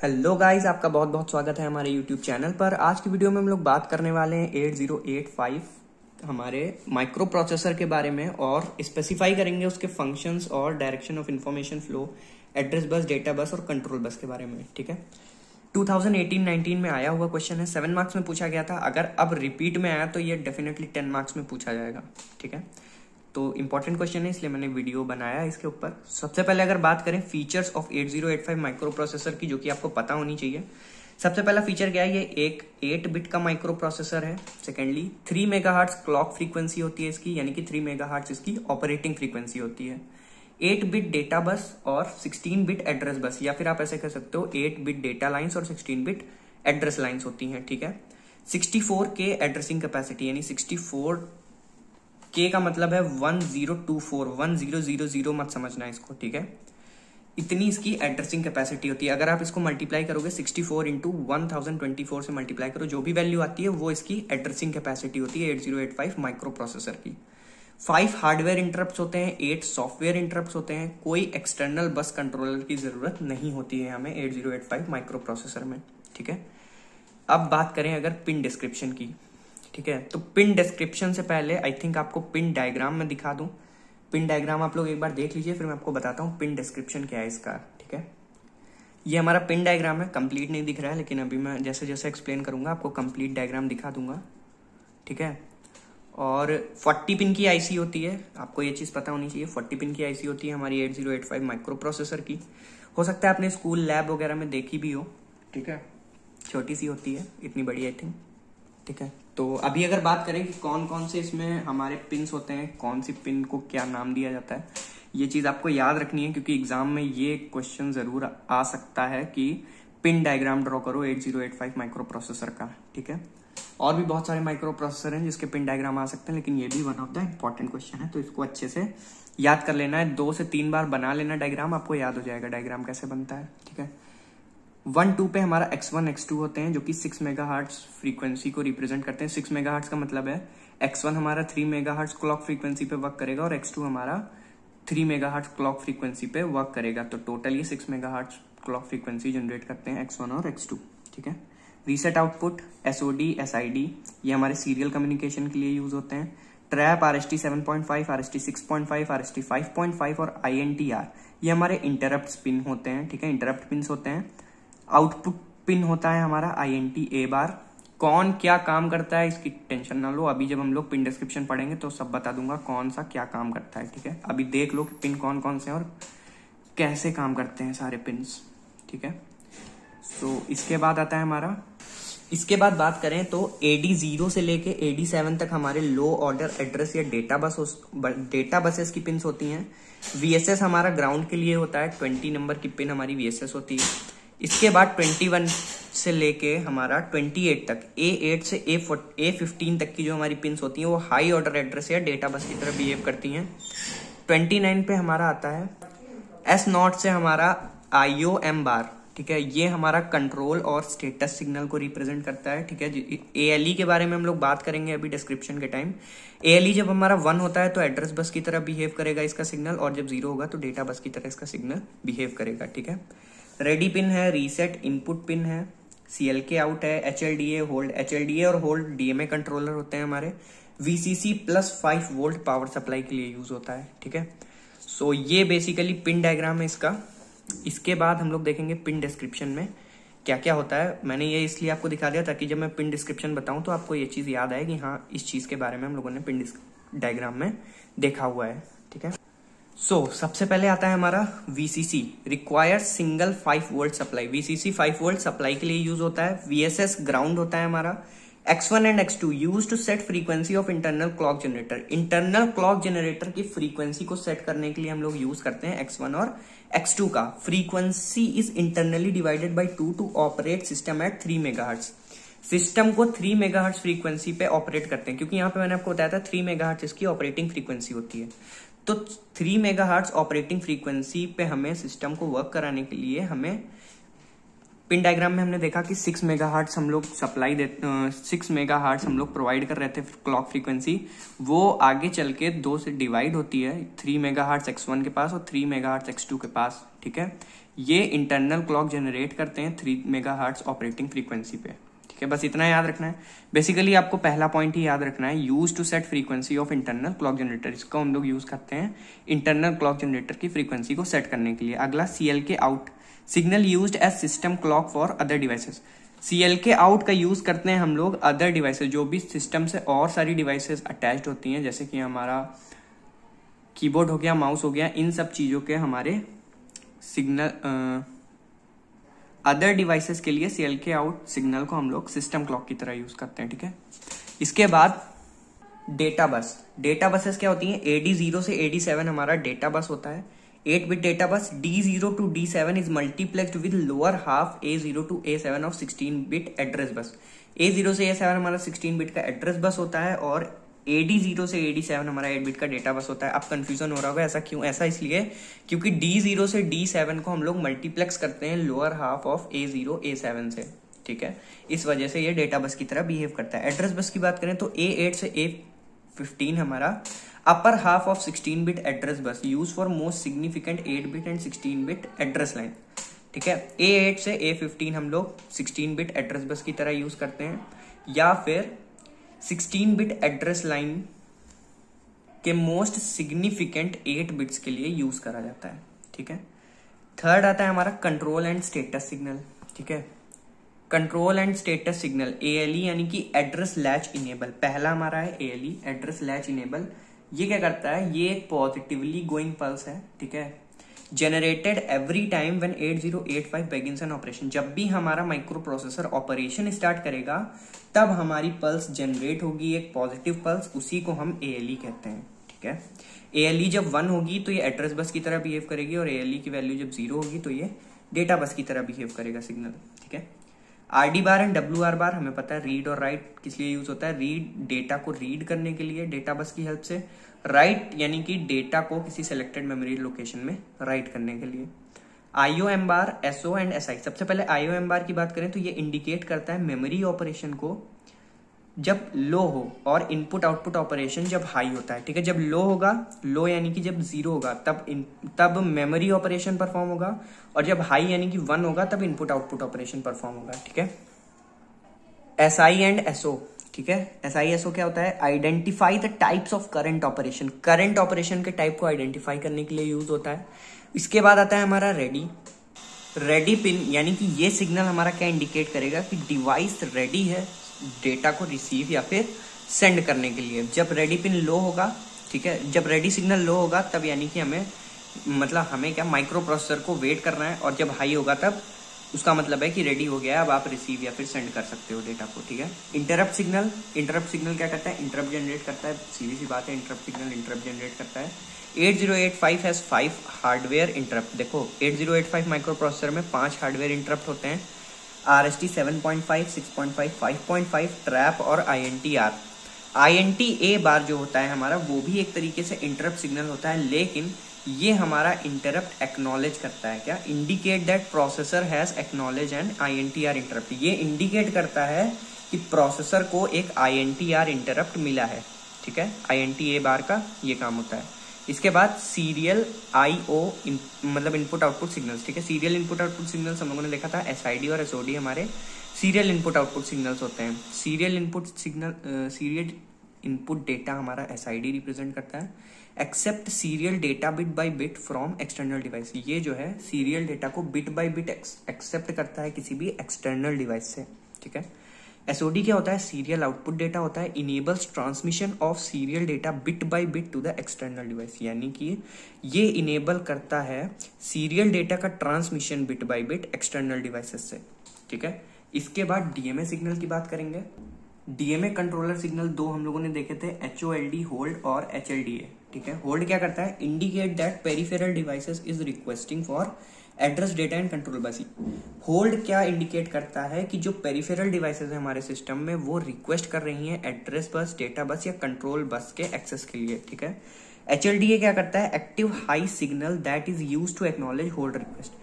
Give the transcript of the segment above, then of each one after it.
Hello guys, आपका बहुत बहुत स्वागत है हमारे यूट्यूब चैनल पर। आज की वीडियो में हम लोग बात करने वाले हैं 8085 हमारे माइक्रो प्रोसेसर के बारे में और स्पेसिफाई करेंगे उसके फंक्शंस और direction of information flow, address bus, data bus और कंट्रोल बस के बारे में। ठीक है, 2018-19 में आया हुआ क्वेश्चन है, 7 मार्क्स में पूछा गया था। अगर अब रिपीट में आया तो ये डेफिनेटली 10 मार्क्स में पूछा जाएगा। ठीक है, तो इंपॉर्टेंट क्वेश्चन है, इसलिए मैंने वीडियो बनाया इसके ऊपर। सबसे पहले अगर बात करें फीचर्स ऑफ 8085 माइक्रो प्रोसेसर की, जो कि आपको पता होनी चाहिए। सबसे पहला फीचर क्या है, ये एक 8 बिट का माइक्रो प्रोसेसर है। सेकेंडली 3 मेगाहर्ट्ज क्लॉक फ्रीक्वेंसी होती है इसकी, यानी कि 3 मेगाहर्ट्ज इसकी ऑपरेटिंग फ्रीक्वेंसी होती है। 8 बिट डेटा बस और 16 बिट एड्रेस बस, या फिर आप ऐसे कह सकते हो 8 बिट डेटा लाइन्स और 16 बिट एड्रेस लाइन्स होती हैं। ठीक है, 64K एड्रेसिंग कैपेसिटी, यानी 64K का मतलब है 1024, 1000 मत समझना इसको। ठीक है, इतनी इसकी एड्रेसिंग कैपेसिटी होती है। अगर आप इसको मल्टीप्लाई करोगे 64 इंटू 1024 से मल्टीप्लाई करो, जो भी वैल्यू आती है वो इसकी एड्रेसिंग कैपेसिटी होती है 8085 माइक्रो प्रोसेसर की। 5 हार्डवेयर इंटरप्ट होते हैं, 8 सॉफ्टवेयर इंटरप्ट होते हैं। कोई एक्सटर्नल बस कंट्रोलर की जरूरत नहीं होती है हमें 8085 माइक्रो प्रोसेसर में। ठीक है, अब बात करें अगर पिन डिस्क्रिप्शन की। ठीक है, तो पिन डिस्क्रिप्शन से पहले आई थिंक आपको पिन डायग्राम में दिखा दूं। पिन डायग्राम आप लोग एक बार देख लीजिए, फिर मैं आपको बताता हूँ पिन डिस्क्रिप्शन क्या है इसका। ठीक है, ये हमारा पिन डायग्राम है, कंप्लीट नहीं दिख रहा है, लेकिन अभी मैं जैसे जैसे एक्सप्लेन करूंगा आपको कंप्लीट डायग्राम दिखा दूंगा। ठीक है, और 40 पिन की आईसी होती है, आपको ये चीज पता होनी चाहिए। 40 पिन की आईसी होती है हमारी 8085 माइक्रो प्रोसेसर की। हो सकता है आपने स्कूल लैब वगैरह में देखी भी हो। ठीक है, छोटी सी होती है, इतनी बड़ी आई थिंक। ठीक है, तो अभी अगर बात करें कि कौन कौन से इसमें हमारे पिन्स होते हैं, कौन सी पिन को क्या नाम दिया जाता है, ये चीज आपको याद रखनी है, क्योंकि एग्जाम में ये क्वेश्चन जरूर आ सकता है कि पिन डायग्राम ड्रॉ करो 8085 माइक्रो प्रोसेसर का। ठीक है, और भी बहुत सारे माइक्रो प्रोसेसर हैं जिसके पिन डायग्राम आ सकते हैं, लेकिन ये भी one of the important question है, तो इसको अच्छे से याद कर लेना है। 2 से 3 बार बना लेना डायग्राम, आपको याद हो जाएगा डायग्राम कैसे बनता है। ठीक है, 1-2 पे हमारा X1 X2 होते हैं, जो कि 6 मेगाहर्ट्ज फ्रीक्वेंसी को रिप्रेजेंट करते हैं। 6 मेगाहर्ट्ज का मतलब है X1 हमारा 3 मेगाहर्ट्ज क्लॉक फ्रीक्वेंसी पे वर्क करेगा और X2 हमारा 3 मेगाहर्ट्ज क्लॉक फ्रीक्वेंसी पे वर्क करेगा। तो टोटल ये 6 मेगाहर्ट्ज क्लॉक फ्रीक्वेंसी जनरेट करते हैं X1 और X2। ठीक है, रीसेट आउटपुट, SOD, SID, ये हमारे सीरियल कम्युनिकेशन के लिए यूज होते हैं। ट्रैप, RST 7.5, RST 6.5, RST 5.5 और INTR, ये हमारे इंटरप्ट पिन होते हैं। ठीक है, इंटरप्ट पिन होते हैं। आउटपुट पिन होता है हमारा INTA बार। कौन क्या काम करता है इसकी टेंशन ना लो, अभी जब हम लोग पिन डिस्क्रिप्शन पढ़ेंगे तो सब बता दूंगा कौन सा क्या काम करता है। ठीक है, अभी देख लो कि पिन कौन कौन से हैं और कैसे काम करते हैं सारे पिन्स। ठीक है, सो इसके बाद आता है हमारा, इसके बाद बात करें तो AD0 से लेके AD7 तक हमारे लो ऑर्डर एड्रेस या डेटा बसेस की पिन्स होती हैं। VSS हमारा ग्राउंड के लिए होता है, 20 नंबर की पिन हमारी VSS होती है। इसके बाद 21 से लेके हमारा 28 तक, A8 से A15 तक की जो हमारी पिन्स होती हैं वो हाई ऑर्डर एड्रेस या डेटा बस की तरह बिहेव करती हैं। 29 पे हमारा आता है S0 से हमारा IOM बार। ठीक है, ये हमारा कंट्रोल और स्टेटस सिग्नल को रिप्रेजेंट करता है। ठीक है, ALE के बारे में हम लोग बात करेंगे अभी डिस्क्रिप्शन के टाइम। ALE जब हमारा 1 होता है तो एड्रेस बस की तरह बिहेव करेगा इसका सिग्नल, और जब 0 होगा तो डेटा बस की तरह इसका सिग्नल बिहेव करेगा। ठीक है, रेडी पिन है, रीसेट इनपुट पिन है, CLK आउट है, HLDA होल्ड, HLDA और होल्ड DMA कंट्रोलर होते हैं हमारे। VCC plus 5 volt power supply के लिए यूज होता है। ठीक है, सो ये बेसिकली पिन डायग्राम है इसका। इसके बाद हम लोग देखेंगे पिन डिस्क्रिप्शन में क्या क्या होता है। मैंने ये इसलिए आपको दिखा दिया ताकि जब मैं पिन डिस्क्रिप्शन बताऊं तो आपको ये चीज याद आए कि हाँ, इस चीज के बारे में हम लोगों ने पिन डायग्राम में देखा हुआ है। ठीक है, सो सबसे पहले आता है हमारा VCC, require single 5 volt supply. VCC 5 volt supply के लिए यूज होता है। VSS ग्राउंड होता है हमारा। X1 and X2 use to set frequency of internal clock generator. Internal clock generator की फ्रीक्वेंसी को सेट करने के लिए हम लोग यूज करते हैं X1 और X2 का। Frequency is internally divided by 2 to operate system at 3 megahertz. System को 3 मेगाहर्ट्ज फ्रीक्वेंसी पे ऑपरेट करते हैं, क्योंकि यहाँ पे मैंने आपको बताया था 3 मेगाहर्ट्ज इसकी ऑपरेटिंग फ्रीक्वेंसी होती है। तो 3 मेगाहर्ट्ज ऑपरेटिंग फ्रीक्वेंसी पे हमें सिस्टम को वर्क कराने के लिए हमें पिन डायग्राम में हमने देखा कि 6 मेगाहर्ट्ज हम लोग 6 मेगाहर्ट्ज हम लोग प्रोवाइड कर रहे थे क्लॉक फ्रीक्वेंसी, वो आगे चल के 2 से डिवाइड होती है, 3 मेगाहर्ट्ज X1 के पास और 3 मेगाहर्ट्ज X2 के पास, ठीक है। ये इंटरनल क्लॉक जनरेट करते हैं 3 मेगाहर्ट्ज ऑपरेटिंग फ्रीक्वेंसी पे, ठीक है। बस इतना याद रखना है। बेसिकली आपको पहला पॉइंट ही याद रखना है, use to set frequency of internal clock generator. इसको हम लोग यूज करते हैं इंटरनल क्लॉक जनरेटर की फ्रीक्वेंसी को सेट करने के लिए। अगला CLK out, signal used as system clock for other devices. CLK out का यूज करते हैं हम लोग अदर डिवाइसेस, जो भी सिस्टम से और सारी डिवाइसेस अटैच्ड होती हैं, जैसे कि हमारा कीबोर्ड हो गया, माउस हो गया, इन सब चीजों के हमारे सिग्नल अदर डिवाइसेस के लिए CLK आउट सिग्नल को हम लोग सिस्टम क्लॉक की तरह यूज करते हैं, ठीक है। इसके बाद डेटा बस, डेटा बसेस क्या होती हैं? AD0 से AD7 हमारा डेटा बस होता है, 8 bit data bus. D0 to D7 is multiplexed with lower half A0 to A7 of 16 bit address bus. A0 से A7 हमारा 16 बिट का एड्रेस बस होता है और AD0 से AD7 हमारा 8 बिट का डेटा बस होता है। अब कंफ्यूजन हो रहा होगा, ऐसा क्यों? ऐसा इसलिए क्योंकि D0 से D7 को हम लोग मल्टीप्लेक्स करते हैं lower half of A0 A7 से, ठीक है। इस वजह से ये डेटा बस की तरह बिहेव करता है। एड्रेस बस की बात करें तो A8 से A15 हमारा upper half of 16 bit address bus, use for most significant 8 bit and 16 bit address line, ठीक है। A8 से A15 हम लोग 16 बिट एड्रेस बस की तरह यूज करते हैं, या फिर 16 बिट एड्रेस लाइन के मोस्ट सिग्निफिकेंट 8 बिट्स के लिए यूज करा जाता है, ठीक है। थर्ड आता है हमारा कंट्रोल एंड स्टेटस सिग्नल, ठीक है। Control and status signal ALE यानी कि एड्रेस लैच इनेबल। पहला हमारा है ALE एड्रेस लैच इनेबल। ये क्या करता है? ये एक पॉजिटिवली गोइंग पल्स है, ठीक है, generated every time when 8085 begins an operation. जब भी हमारा माइक्रो प्रोसेसर ऑपरेशन स्टार्ट करेगा तब हमारी पल्स जनरेट होगी, एक पॉजिटिव पल्स, उसी को हम ALE कहते हैं, ठीक है। ALE जब 1 होगी तो ये एड्रेस बस की तरह बिहेव करेगी और ALE की वैल्यू जब 0 होगी तो ये डेटा बस की तरह बिहेव करेगा सिग्नल, ठीक है। RD bar and WR bar हमें पता है रीड और राइट किस लिए यूज होता है। रीड डेटा को रीड करने के लिए डेटा बस की हेल्प से, राइट यानी कि डेटा को किसी सेलेक्टेड मेमोरी लोकेशन में राइट करने के लिए। IOM bar, SO and SI। सबसे पहले IOM बार की बात करें तो ये इंडिकेट करता है मेमोरी ऑपरेशन को जब लो हो और इनपुट आउटपुट ऑपरेशन जब हाई होता है, ठीक है। जब लो होगा, लो यानी कि जब 0 होगा तब मेमोरी ऑपरेशन परफॉर्म होगा, और जब हाई यानी कि 1 होगा तब इनपुट आउटपुट ऑपरेशन परफॉर्म होगा, ठीक है। SI एंड SO, ठीक है। SI SO क्या होता है? Identify the types of current operation. Current operation के टाइप को आइडेंटिफाई करने के लिए यूज होता है। इसके बाद आता है हमारा रेडी पिन, यानी कि ये सिग्नल हमारा क्या इंडिकेट करेगा कि डिवाइस रेडी है डेटा को रिसीव या फिर सेंड करने के लिए। जब रेडी पिन लो होगा, ठीक है, जब रेडी सिग्नल लो होगा तब यानी कि हमें क्या माइक्रो प्रोसेसर को वेट करना है, और जब हाई होगा तब उसका मतलब है कि रेडी हो गया है, अब आप रिसीव या फिर सेंड कर सकते हो डेटा को, ठीक है। इंटरप्ट सिग्नल क्या करता है? इंटरप्ट जनरेट करता है, सीधी सी बात है, इंटरप्ट सिग्नल इंटरप्ट जनरेट करता है। 8085 हैज 5 हार्डवेयर इंटरप्ट। देखो 8085 माइक्रो प्रोसेसर में 5 हार्डवेयर इंटरप्ट होते हैं, RST 7.5, 6.5, 5.5, ट्रैप और INTR। INTA बार जो होता है हमारा, वो भी एक तरीके से इंटरप्ट सिग्नल होता है, लेकिन ये हमारा इंटरप्ट एक्नॉलेज करता है। क्या? Indicate that processor has acknowledge and INTR interrupt. ये इंडिकेट करता है कि प्रोसेसर को एक INTR इंटरप्ट मिला है, ठीक है। INTA बार का ये काम होता है। इसके बाद सीरियल IO मतलब इनपुट आउटपुट सिग्नल्स, ठीक है। सीरियल इनपुट आउटपुट सिग्नल्स हम लोगों ने देखा था, SID और SOD हमारे सीरियल इनपुट आउटपुट सिग्नल्स होते हैं। सीरियल इनपुट डेटा हमारा SID रिप्रेजेंट करता है, accept serial data bit by bit from external device. ये जो है सीरियल डेटा को बिट बाय बिट एक्सेप्ट करता है किसी भी एक्सटर्नल डिवाइस से, ठीक है। SOD क्या होता है? सीरियल आउटपुट डेटा होता है, enables transmission of serial data bit by bit to the external device, यानी कि ये इनेबल करता है सीरियल डेटा का transmission bit by bit external devices से, ठीक है। इसके बाद DMA सिग्नल की बात करेंगे। DMA कंट्रोलर सिग्नल 2 हम लोगों ने देखे थे, HOLD होल्ड और HLDA, ठीक है। होल्ड क्या करता है? Indicate that peripheral devices is requesting for address data and control bus. Hold क्या इंडिकेट करता है? कि जो पेरिफेरल डिवाइसेस है हमारे सिस्टम में वो रिक्वेस्ट कर रही हैं एड्रेस बस, डेटा बस या कंट्रोल बस के एक्सेस के लिए, ठीक है। HLDA क्या करता है? Active high signal that is used to acknowledge hold request.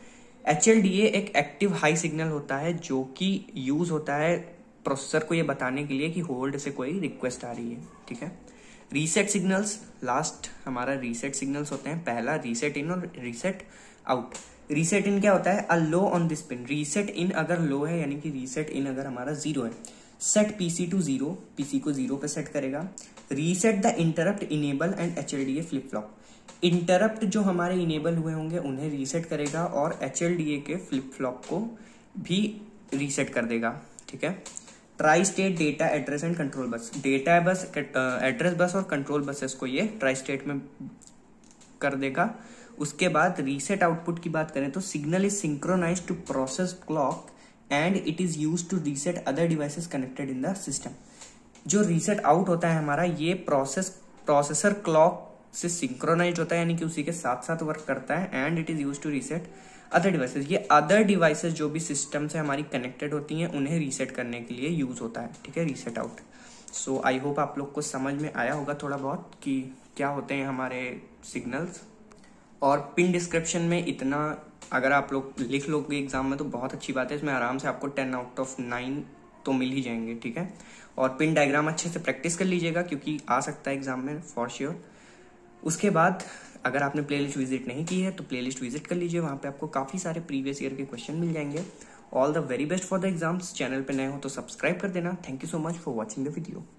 HLDA एक एक्टिव हाई सिग्नल होता है जो कि यूज होता है प्रोसेसर को ये बताने के लिए कि होल्ड से कोई रिक्वेस्ट आ रही है, ठीक है। रीसेट सिग्नल्स, लास्ट हमारा रीसेट सिग्नल्स होते हैं, पहला रीसेट इन और रीसेट आउट। रीसेट इन क्या होता है, a low on this pin. Reset in अगर लो है यानी कि रीसेट इन अगर हमारा 0 है, सेट पीसी टू 0, पीसी को 0 पे सेट करेगा। Reset the interrupt enable and HLDA flip flop. Interrupt जो हमारे इनेबल हुए होंगे उन्हें रीसेट करेगा और HLDA के फ्लिप फ्लॉप को भी रीसेट कर देगा, ठीक है। Tri state data address and control bus. Data bus, address bus और कंट्रोल बसेस को ये ट्राई स्टेट में कर देगा। उसके बाद रीसेट आउटपुट की बात करें तो signal is synchronised to process clock and it is used to reset other devices connected in the system. जो रीसेट आउट होता है हमारा, ये प्रोसेसर क्लॉक से सिंक्रोनाइज होता है यानी कि उसी के साथ साथ वर्क करता है and it is used to reset other devices. ये अदर डिवाइसेस जो भी सिस्टम से हमारी कनेक्टेड होती हैं उन्हें रीसेट करने के लिए यूज होता है, ठीक है, reset out. So I hope आप लोग को समझ में आया होगा थोड़ा बहुत कि क्या होते हैं हमारे सिग्नल्स। और पिन डिस्क्रिप्शन में इतना अगर आप लोग लिख लोगे एग्जाम में तो बहुत अच्छी बात है, इसमें आराम से आपको 10 आउट ऑफ 9 तो मिल ही जाएंगे, ठीक है। और पिन डायग्राम अच्छे से प्रैक्टिस कर लीजिएगा क्योंकि आ सकता है एग्जाम में फॉर श्योर। उसके बाद अगर आपने प्लेलिस्ट विजिट नहीं की है तो प्लेलिस्ट विजिट कर लीजिए, वहां पे आपको काफी सारे प्रीवियस ईयर के क्वेश्चन मिल जाएंगे। All the very best for the exams. Channel पे नए हो तो सब्सक्राइब कर देना। Thank you so much for watching the video.